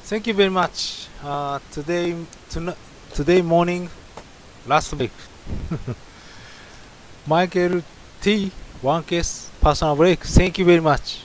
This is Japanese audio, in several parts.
Thank you very much. Today morning, last week, Michael T. One case personal break. Thank you very much.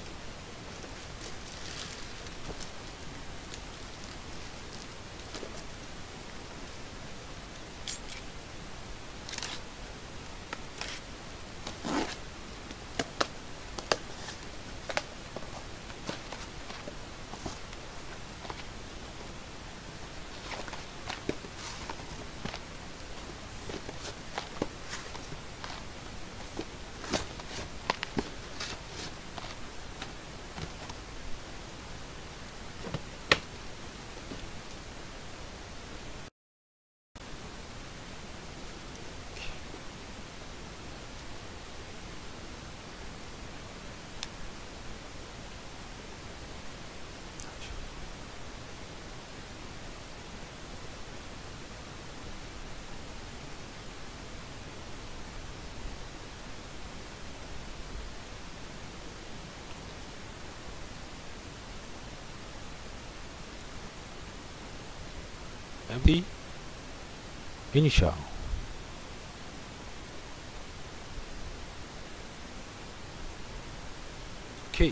Empty. Initial. Okay.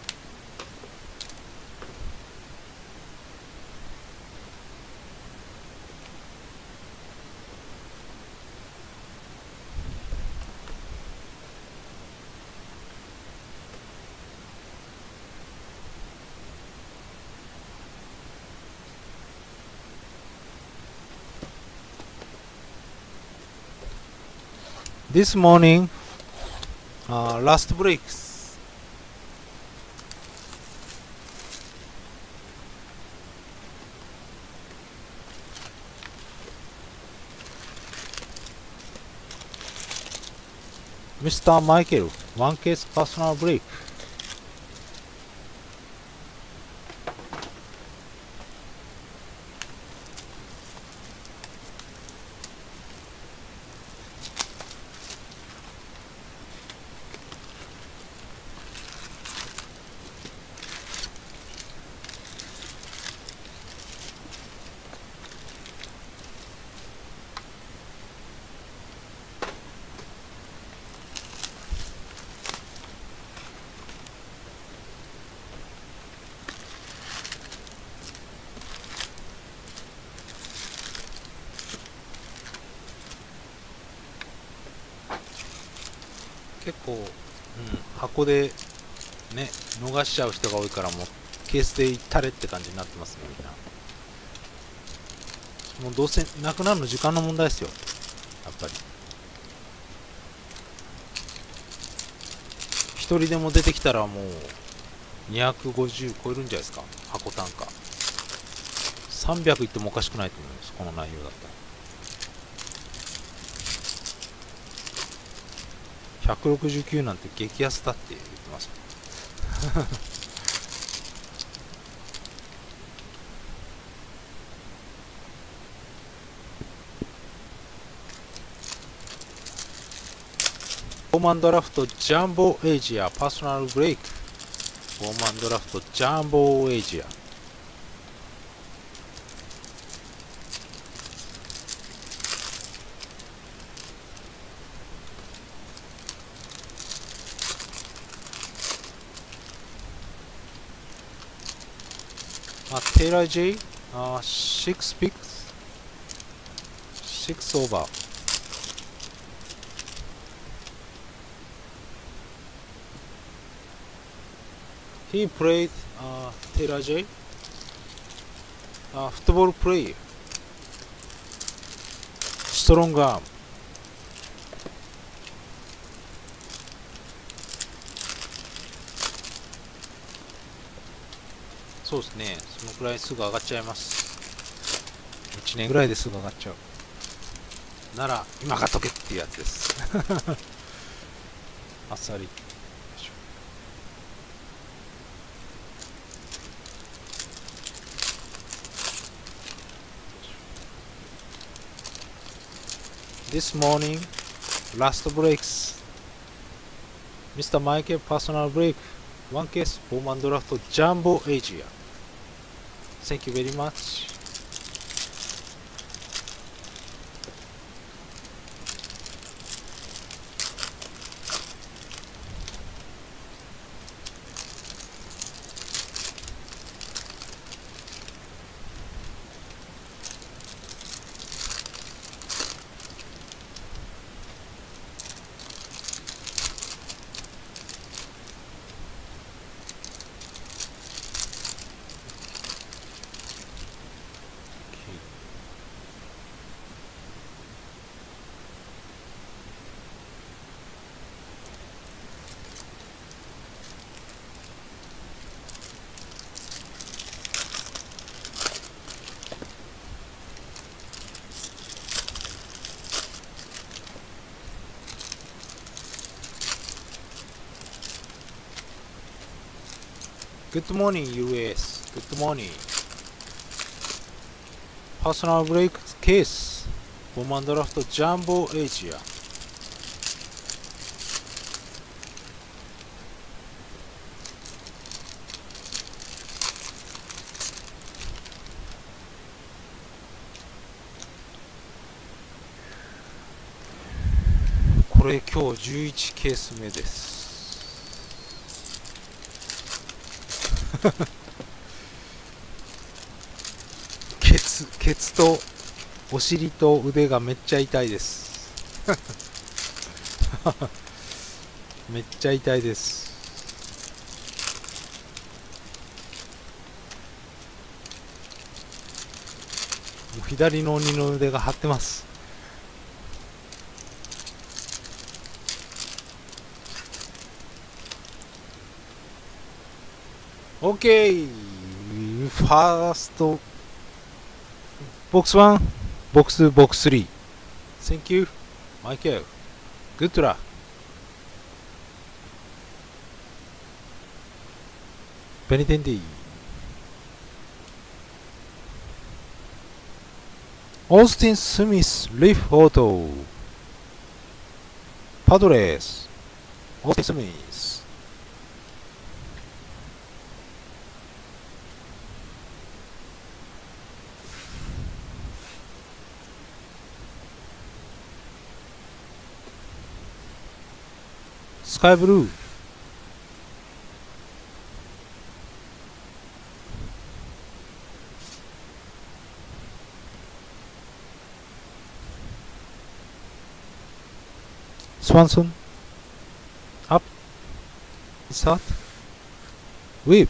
This morning, last breaks. Mr. Michael, one case personal break.結構、箱でね、逃しちゃう人が多いからもうケースでいったれって感じになってますね、みんな。もうどうせなくなるの時間の問題ですよ、やっぱり。一人でも出てきたらもう250超えるんじゃないですか、箱単価。300いってもおかしくないと思います、この内容だったら。169なんて激安だって言ってます。ボーマンドラフトジャンボエイジアパーソナルブレイク。ボーマンドラフトジャンボエイジア。Taylor J, 6 picks, 6 over. He played Taylor J, football player, strong arm. そうですね、そのくらいすぐ上がっちゃいます。1年ぐらいですぐ上がっちゃう。なら、今買っとけっていうやつです。あっさり。This morning, last breaks. Mr. Michael personal break. One case, Bowman Draft Jumbo Asia. Thank you very much. Good morning, US. Good morning. Personal break case. Command Draft Jumbo Asia.これ今日11ケース目です。ケツとお尻と腕がめっちゃ痛いです。めっちゃ痛いです。もう左の二の腕が張ってます。OK! ファーストボックス1、ボックス3。Thank you, Michael. Good luck. Benintendi. Austin Smith, Leaf Auto. Padres. Austin Smith. Sky Blue. Swanson. Up. Start. Whip.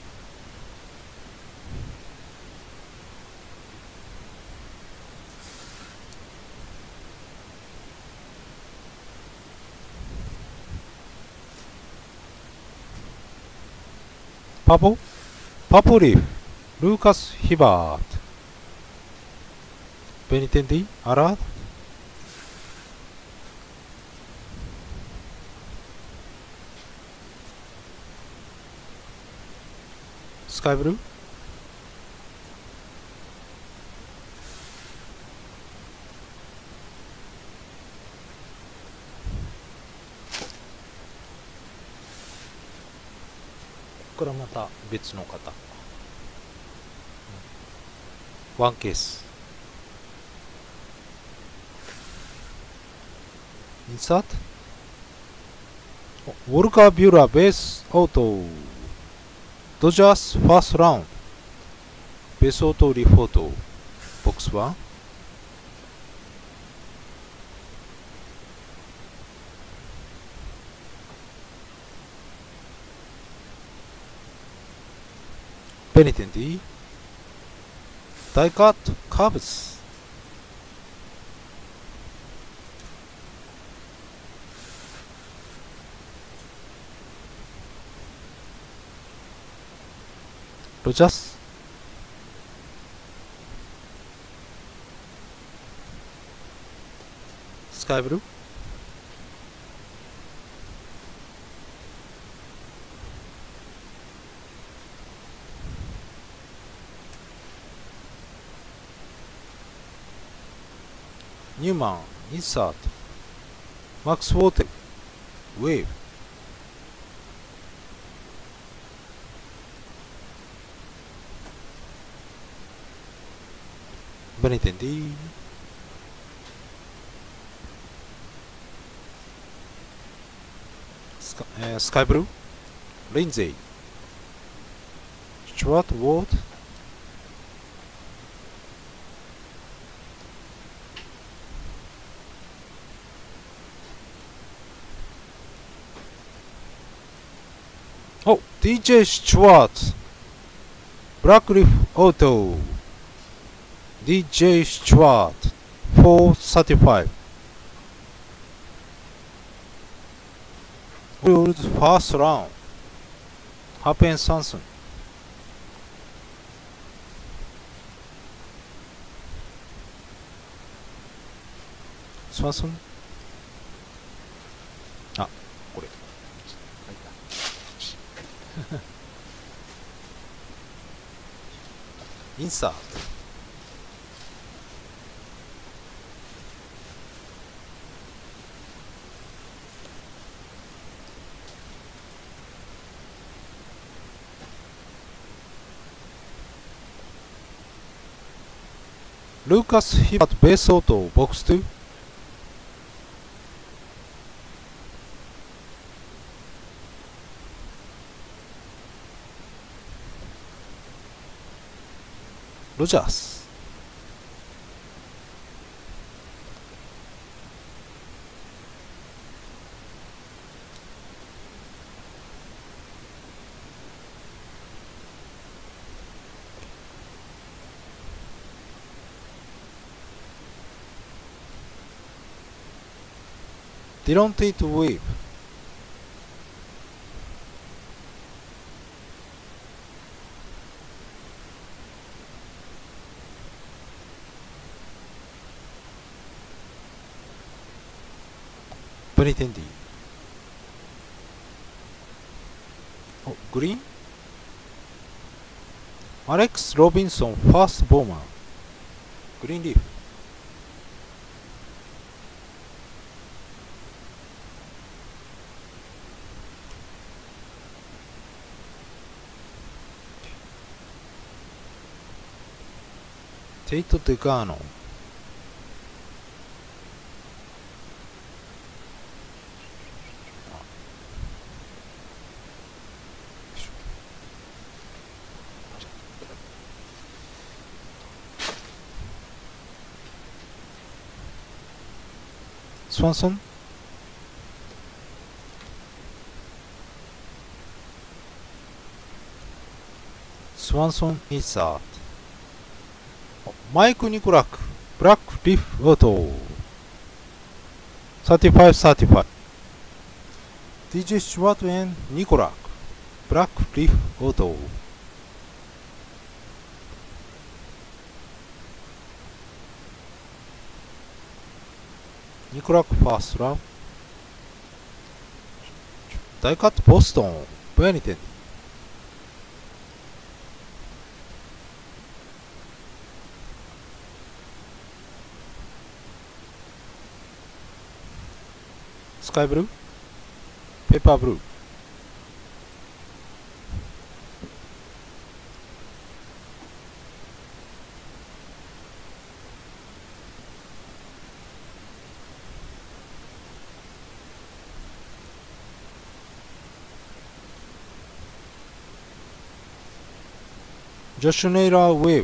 Purple Leaf, Lucas Hibbert. Benintendi, Arad. Sky Blue.ここからまた別の方。ワンケース。インサート。ウォルカー・ビューラーベースアウト。ドジャースファーストラウンド。ベースアウトリフォート。ボックス1。Benintendi. Die Cut Cubs. Rogers. Sky Blue. Newman, insert. Max Water, wave. Benintendi. Sky Blue, Lindsay, Stuart Ward, oh, DJ Stuart, Blackleaf Auto, DJ Stuart, 435. Rules first round. Happen Samson. Samson. あ、これ。インサート。Lucas Hibbert Base Auto Box 2. Rogers. Didn't it weave? Benintendi. Oh, green? Alex Robinson, first bomber. Green leaf. Tate Degano. Swanson. Swanson is out. Mike Nicolak, Black Leaf Auto. 35-35. DJ Stuart and Nicolak, Black Leaf Auto. Nicolak first round. Die cut Boston, Benintendi. Sky Blue, Pepper Blue. Josh Naylor Wave.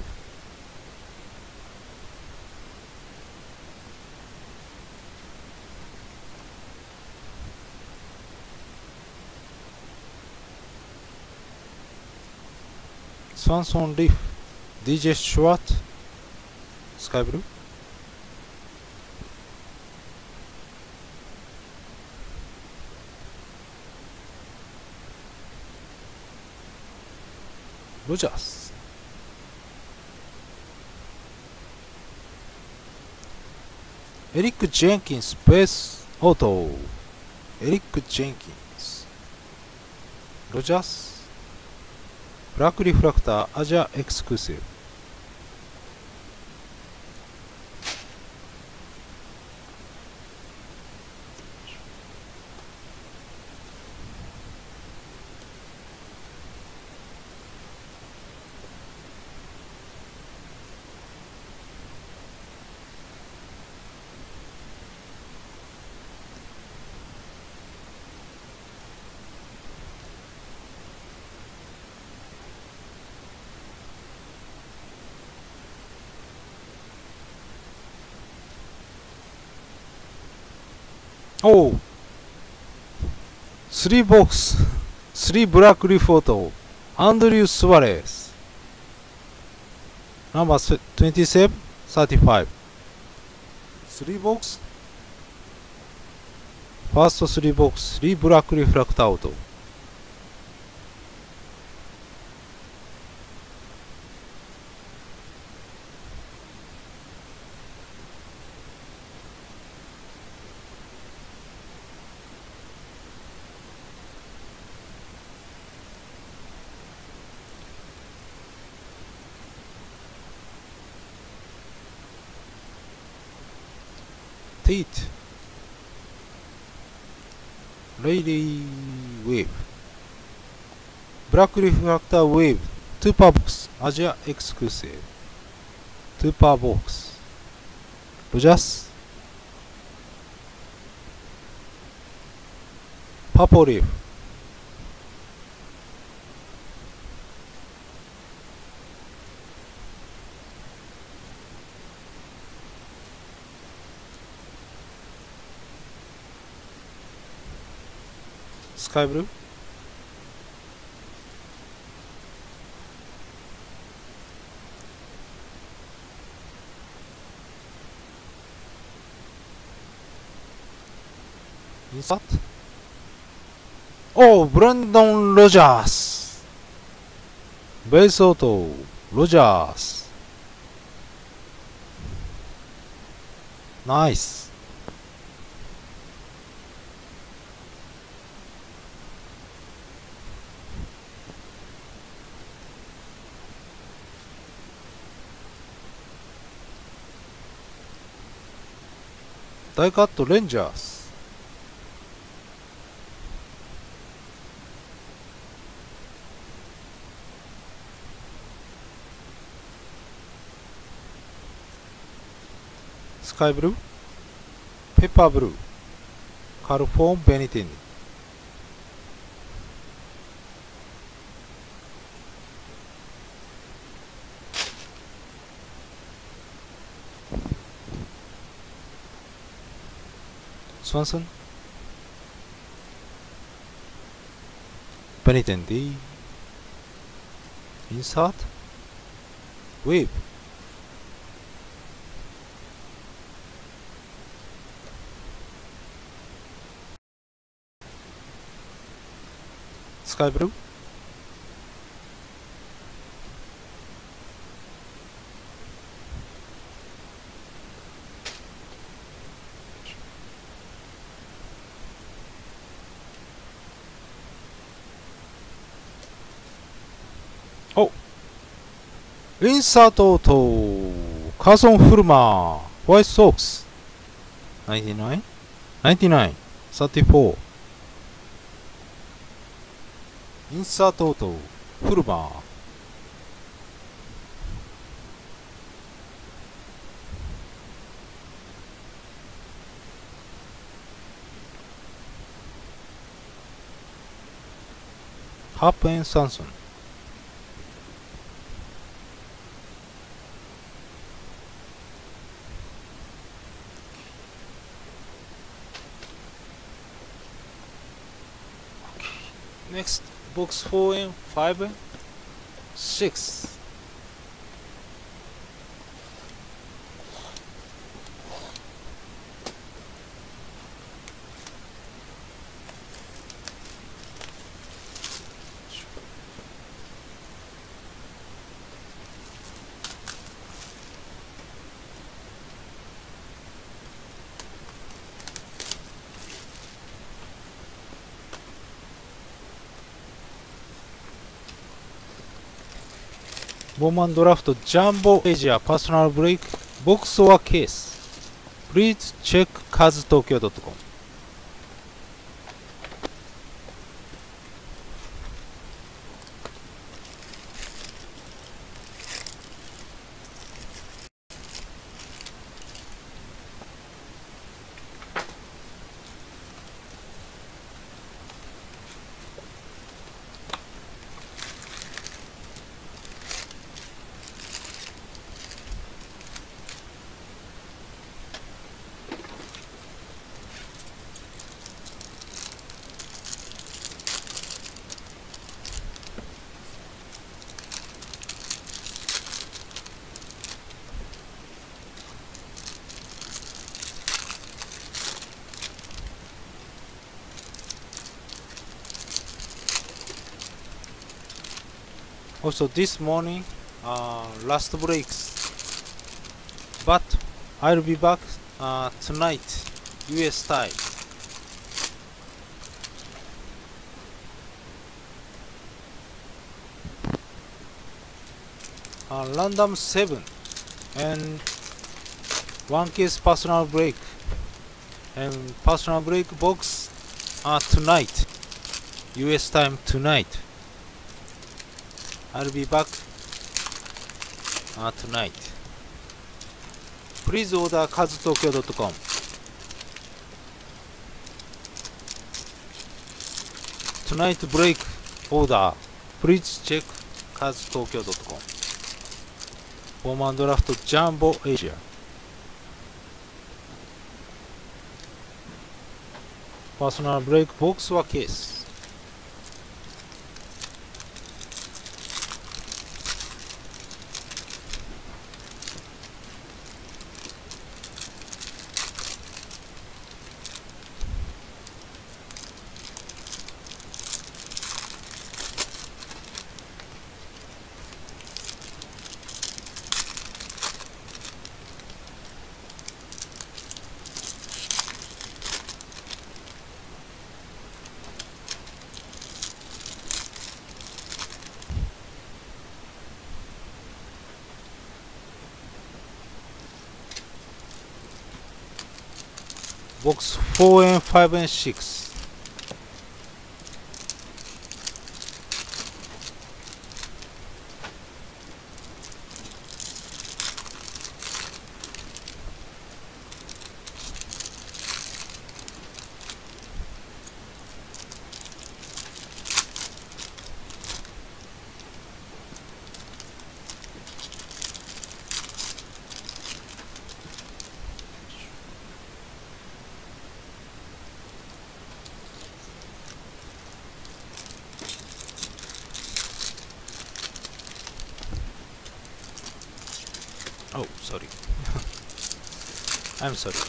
Swanson Leaf, DJ Stuart, Sky Blue. Rogers. Eric Jenkins, Base Auto. Eric Jenkins. Rogers. Black Refractor Asia Exclusive. Oh, 3 box, 3 black leaf auto, Andrew Suarez. Number 27, 35. 3 box. First 3 box, 3 black refract auto. Tate, Rayleigh Wave, Black Refractor Wave, 2 per box, Asia exclusive, 2 per box, Rogers, Purple Leaf, Sky Blue, Insert. Oh, Brandon Rogers, Base Auto, Rogers. Nice. Die Cut Rangers. Sky Blue, Pepper Blue, Calform Benetton. Swanson, Benetton D, Insert, Wave, Sky Blue, oh, Insert Auto, Carson Fulmer, White Sox, 99, 99, 34. Insert Auto, Fulmer. Harp and Sanson. Next, box 4 and 5 and 6. Bowman Draft Jumbo Asia Personal Break Box or Case. Please check kaztokyo.com. Also this morning, last breaks. But I'll be back tonight, US time. Random 7 and one case personal break and personal break box tonight, US time tonight. I'll be back tonight. Please order kazutokyo.com. Tonight break order. Please check kazutokyo.com. Bowman Draft Jumbo Asia. Personal break box はケース。Box 4 and 5 and 6. Oh, sorry. I'm sorry.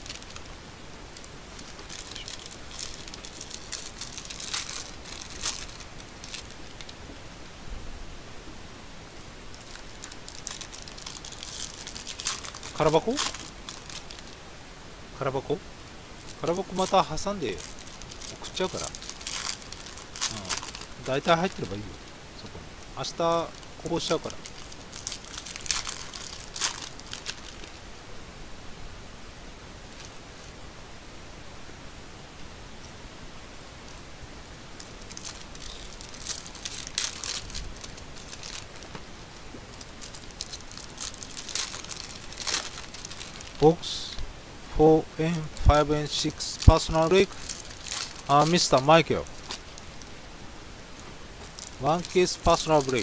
空箱また挟んで送っちゃうから。大体入ってればいいよ。そこに。明日こぼしちゃうから。Box 4 and 5 and 6 personal break. Mr. Michael. One case personal break.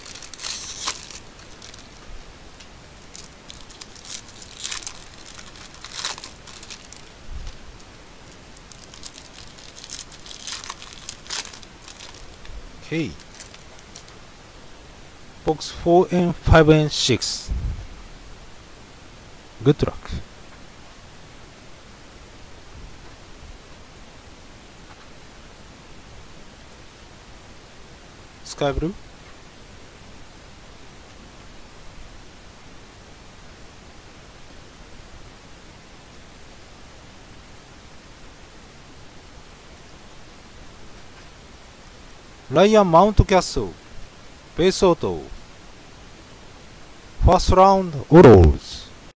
Okay. Box 4 and 5 and 6. Good luck. Sky blue. Ryan Mountcastle. Base auto. First round Orioles.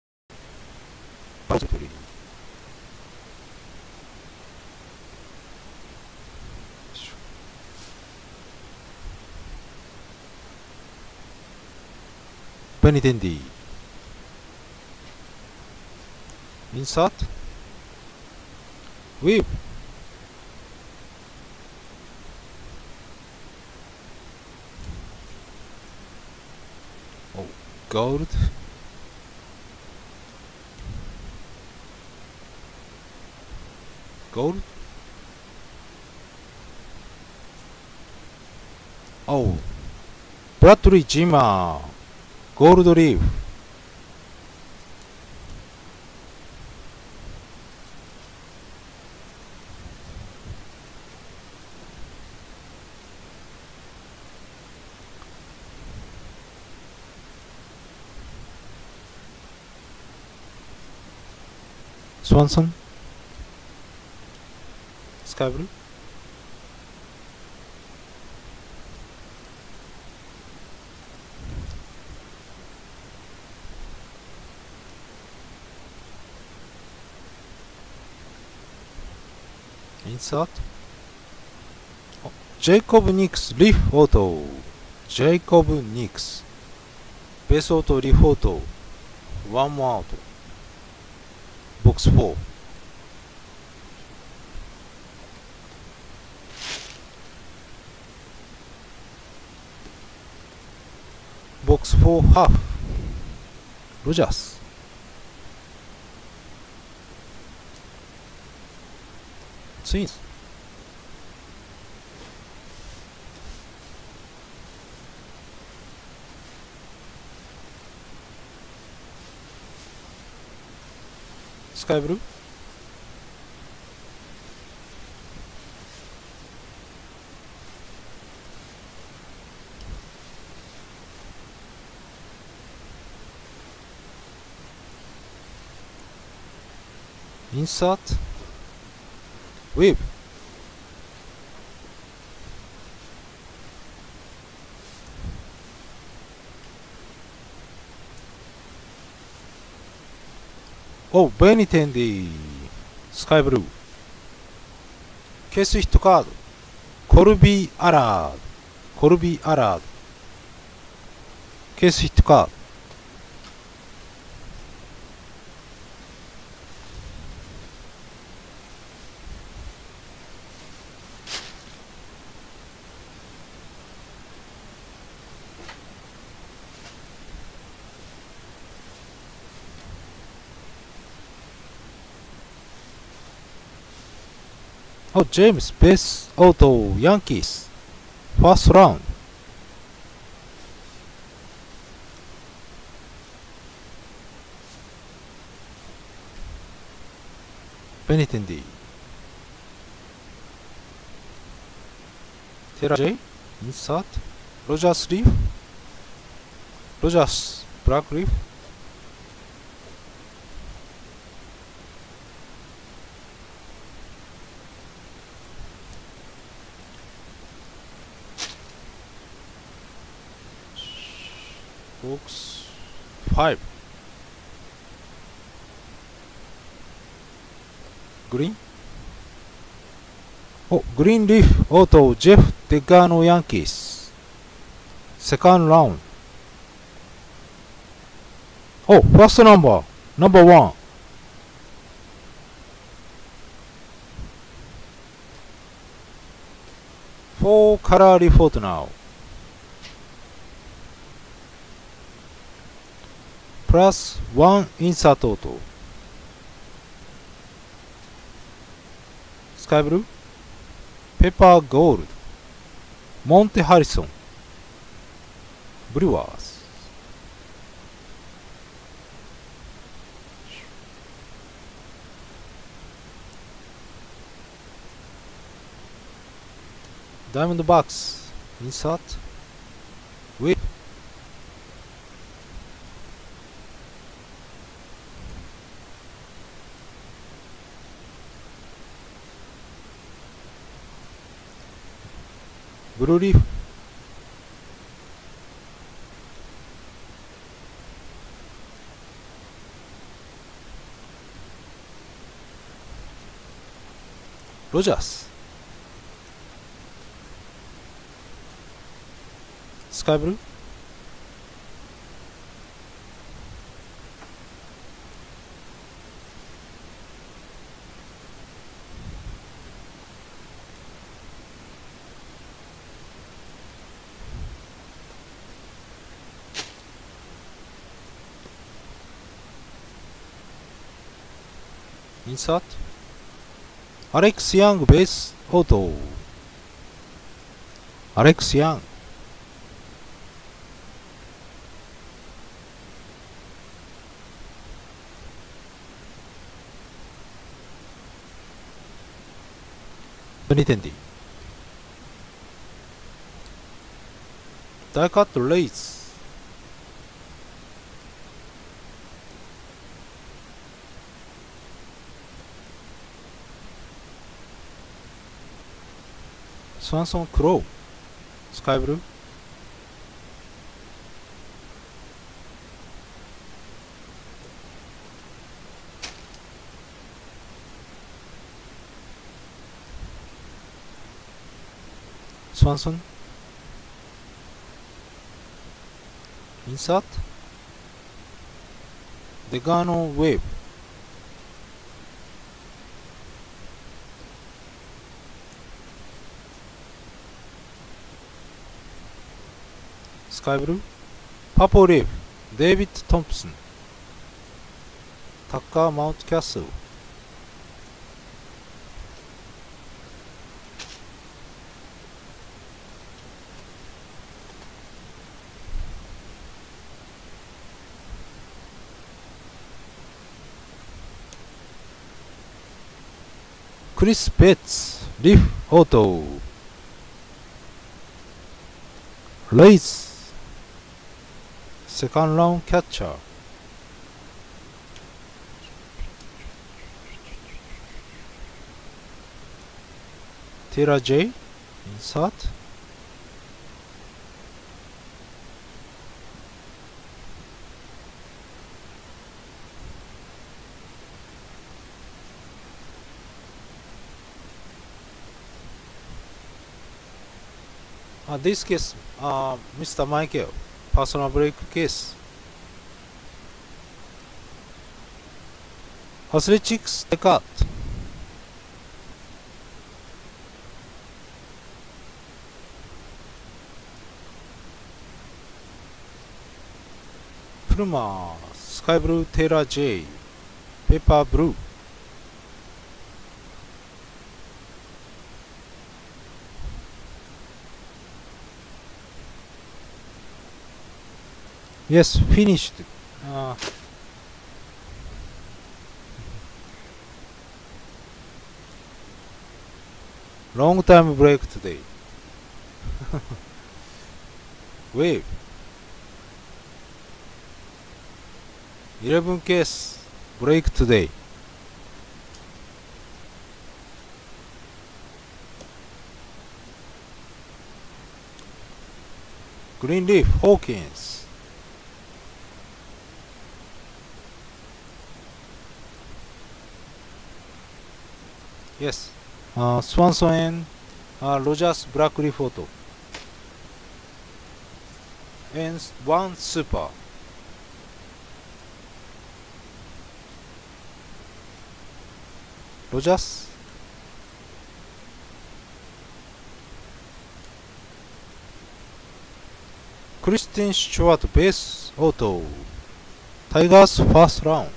Benintendi. Insert. Whip. Oh, gold. Gold. Oh, Bradley Jima. Gold leaf. Swanson, Sky Blue, insert, Jacob Nix Leaf Auto, Jacob Nix Base Auto Leaf Auto, one more out, box 4, box 4 half, Rogers, Twins, Sky Blue, insert, wave, oh, Benitendi, Sky Blue, Case Hit Card, Colby Allard, Colby Allard, Case Hit Card, oh, James Base Auto Yankees, first round, Benitendi, Tera J, insert, Rogers Leaf, Rogers Black Leaf, box 5, green, oh, Green Leaf Auto Jeff Degano Yankees, second round, oh, first number, number 1, four color report now, plus 1 insert auto, Sky Blue, Pepper Gold, Monte Harrison, Brewers, Diamondbacks, insert, whip, Blue Leaf, Rogers, Sky Blue, insert, Alex Young Base Auto, Alex Young, Benitendi, Die Cut Rays, スワンソンクロースカイブルースワンソンインサートデガーノウェーブスカイブルーパポリーフデイビッド・トンプソンタッカー・マウント・キャッスルクリス・ベッツリフ・オートレイズセカンドラウンドキャッチャーテイラー・ジェイインサートThis case, Mr. Michael, personal break case. Athletics, the cut. Pluma, Sky Blue, Taylor J, Pepper Blue. Yes, finished. Long time break today. Wave. 11 case break today. Greenleaf Hawkins. Yes. Swanson and Rogers Blackley photo. And one super. Rogers. Kristen Stewart base auto. Tigers first round.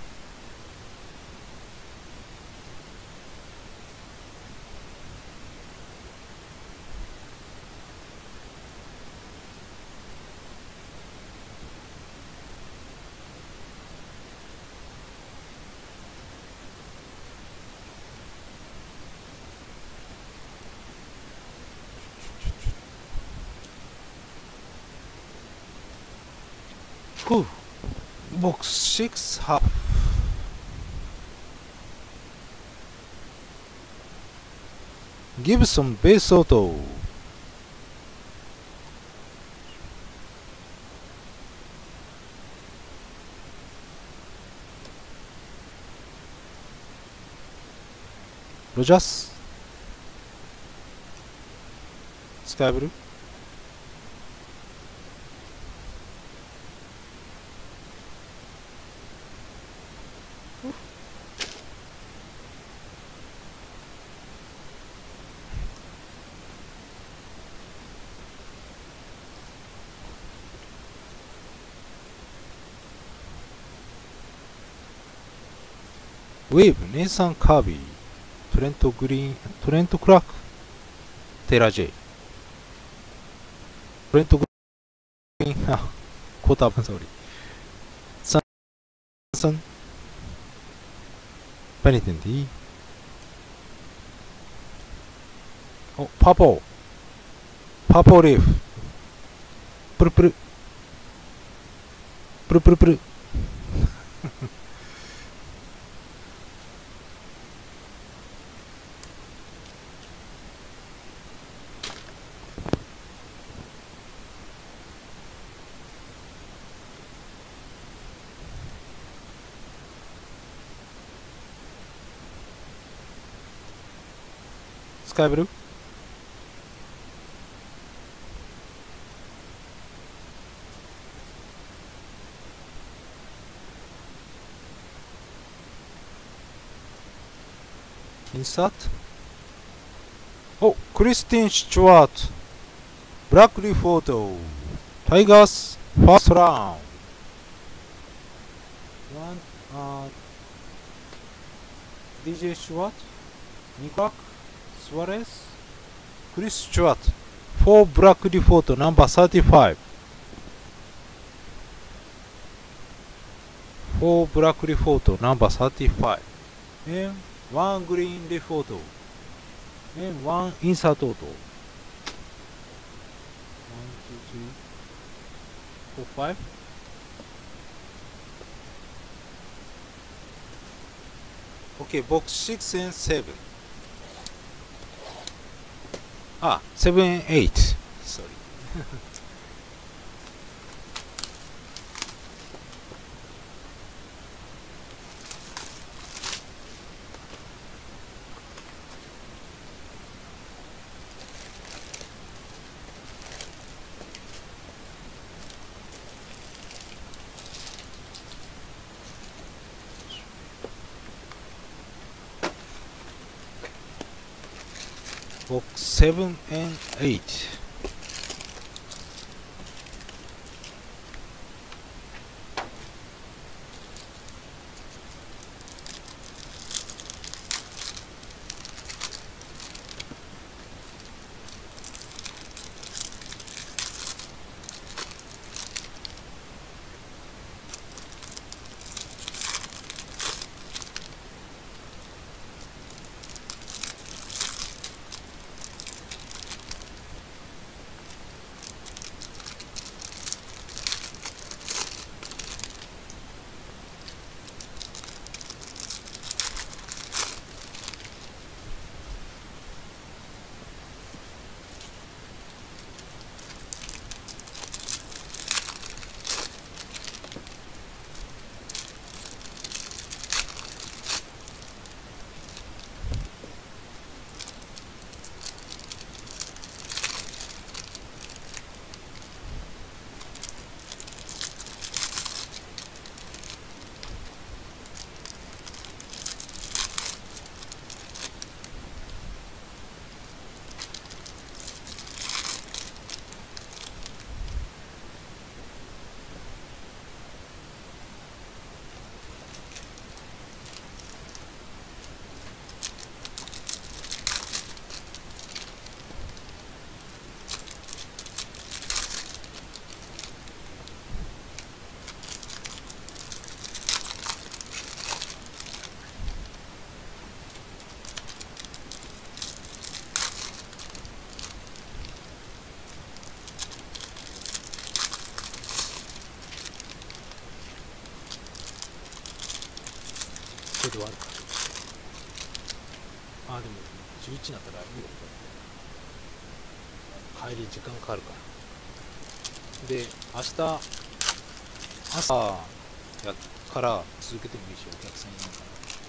Box 6 half. Gibson base auto. Rogers. Sky Blue. Wave, Nathan Kirby, Trent Green, Trent Clark, Taylor J. Trent Green, quarter, sorry. Samson, Penitent D. Oh, Purple. Purple Leaf. Purple. Purple. スカイブルー。インサート。お、クリスティン・シチュワート。ブラックリーフォート。タイガース、ファーストラウンド。DJ シュワート。ニコラック、スワレス、クリス・シチュワート。4ブラックリーフォート、ナンバー35。4ブラックリーフォート、ナンバー35。And 1 green リーフォート。And 1 insert auto. 1, 2, 3, 4, 5. Okay, box 6 and 7. 7 and 8. Sorry. Box 7 and 8.それで終わるか。でも11になったらいいよ。帰り時間かかるから。で、明日朝やから続けてもいいし、お客さんいないから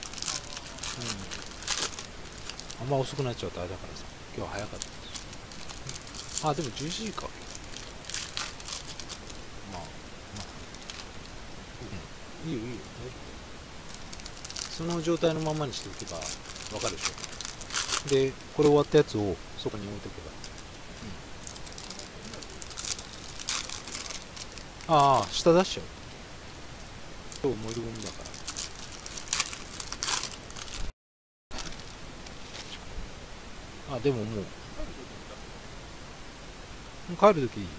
。あんま遅くなっちゃうとあれだからさ、今日は早かったです。でも11時か。いいよいいよ。その状態のままにしておけばわかるでしょ。で、これ終わったやつをそこに置いとけば。下出しちゃう。今日燃えるゴミだから。でももう帰るときいい。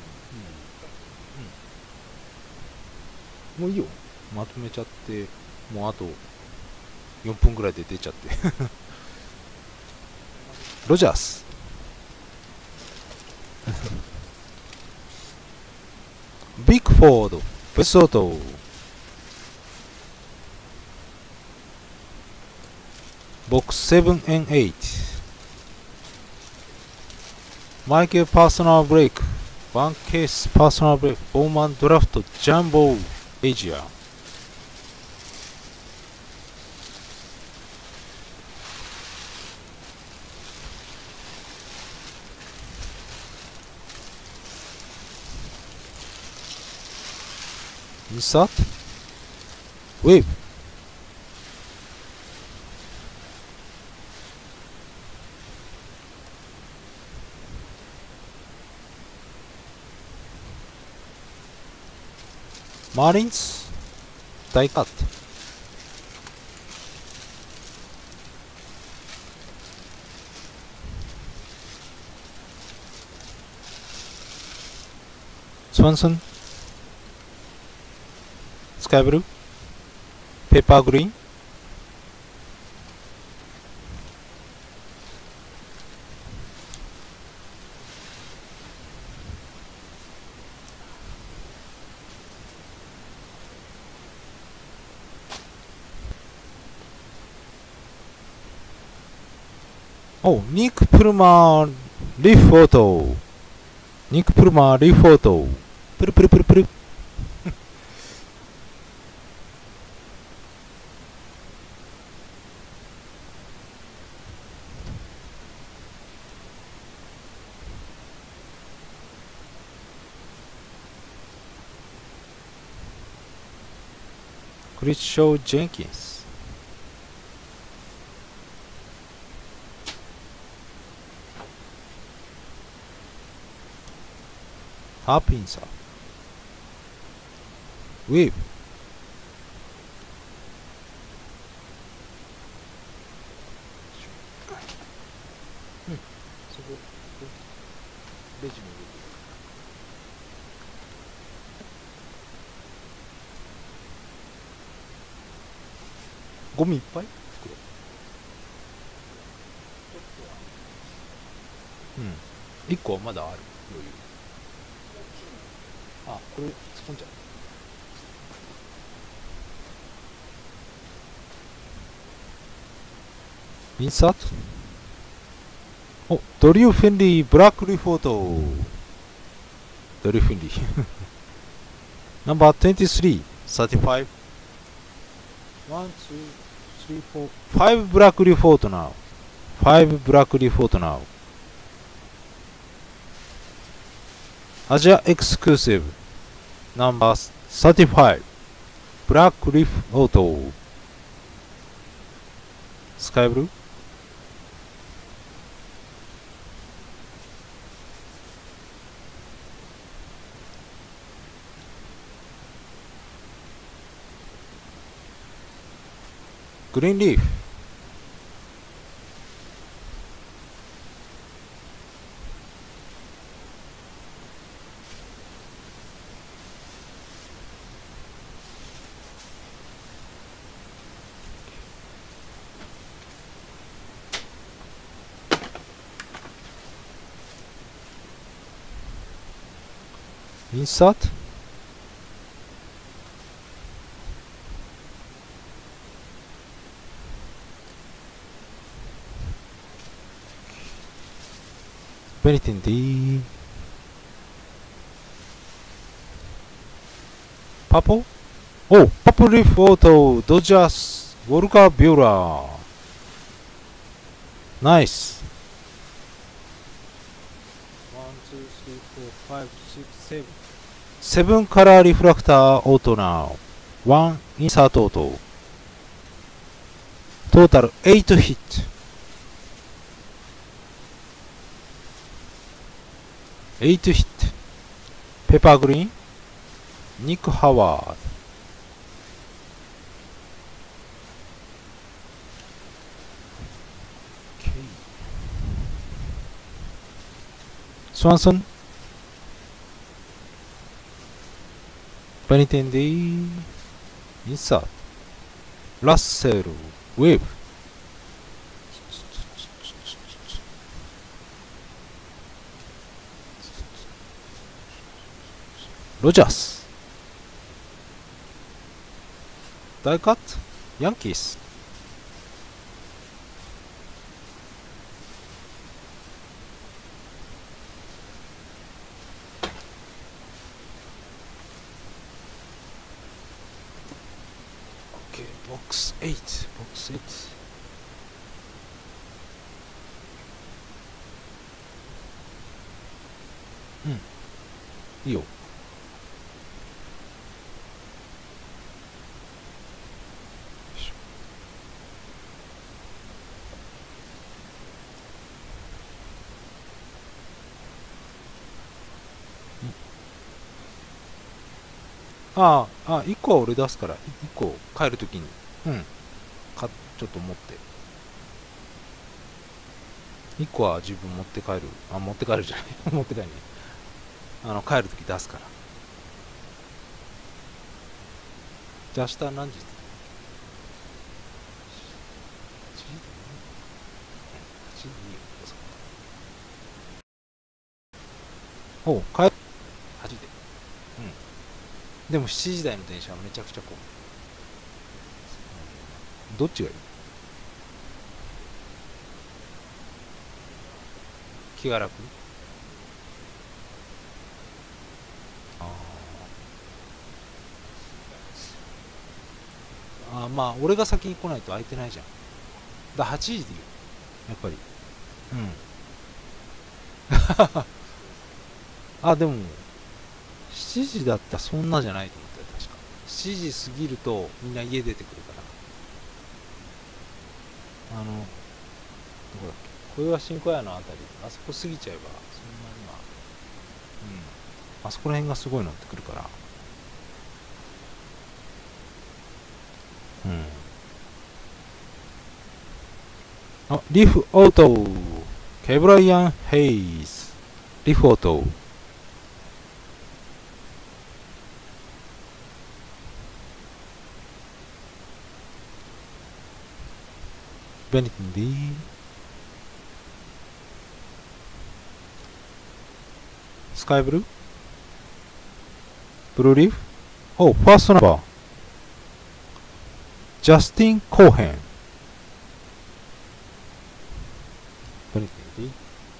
もういいよ。まとめちゃって、もうあと4分ぐらいで出ちゃってロジャースビッグフォードベスオートボックス7 and 8マイケルパーソナルブレイクワンケースパーソナルブレイクボーマンドラフトジャンボーエイジア insert, wave, Marines, die cut, Swanson, Sky Blue, Pepper Green, oh, Nick Plummer, Leaf Photo, Nick Plummer, Leaf Photo, プルプルプルプルクリスチョー・ジェンキンスハープインサーウェーブそこレジも入れてゴミいっぱい袋うん1個はまだある余裕あこれスポンじゃんインサートおドリュー・フェンリーブラックリフォートドリュー・フェンリーナンバー23 35 1 2 3 4 5 black Leafort now 5 black Leafort now Asia exclusive number 35 black Leafort Sky blue green leaf insert anything D purple oh purple leaf auto Dodgers Volga Bueller nice 1 2 3 4 5 6 7 7 color refractor auto now 1 insert auto total 8 hit Eight hit. Pepper Green. Nick Howard. Okay. Swanson. Benintendi. Insert. Russell. Wave. Rogers Die cut Yankees Okay box 8 box 8いいよ 1個は俺出すから、1個帰るときに、ちょっと持って。1個は自分持って帰る。持って帰るじゃない。持って帰るね。帰るとき出すから。じゃあ明日何時？ 8 時？ 8 時？おう、帰る。8時で。でも7時台の電車はめちゃくちゃ混む。どっちがいい？気が楽？まあ俺が先に来ないと空いてないじゃん。8時でいいよ、やっぱり。でも7時だったらそんなじゃないと思ったよ、確か。7時過ぎるとみんな家出てくるから。どこだっけ、小岩新小屋のあたり、あそこ過ぎちゃえばそんなには。あそこら辺がすごい乗ってくるから。リフオート、ケブライアン・ヘイズ、リフオート。ベニティン D。 スカイブルー、ブルーリーフ。ファーストナンバー、ジャスティン・コーヘン。ベニティン D。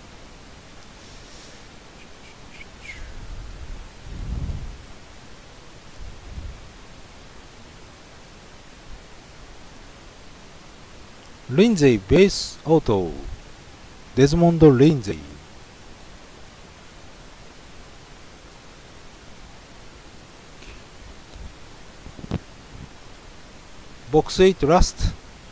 リンゼイ・ベースオート、デズモンド・リンゼイ。ボックス8ラスト、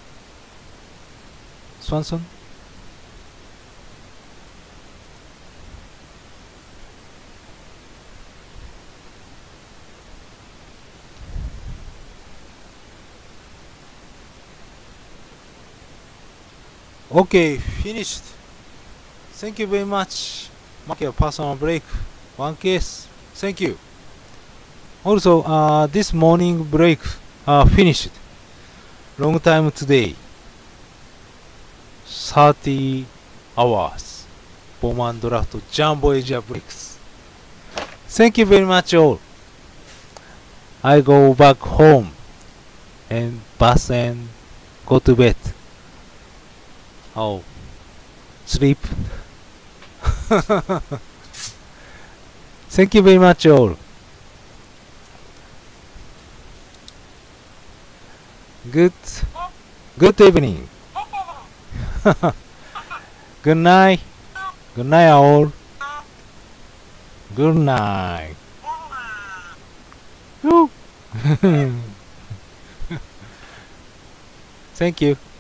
スワンソン。Okay, finished. Thank you very much. Mark your personal break. One case. Thank you. Also, this morning break finished. Long time today. 30 hours. Bomb and draft Jumbo Asia breaks. Thank you very much all. I go back home and bath and go to bed. Sleep. Thank you very much all. Good evening. Good night. Good night all. Good night. Thank you.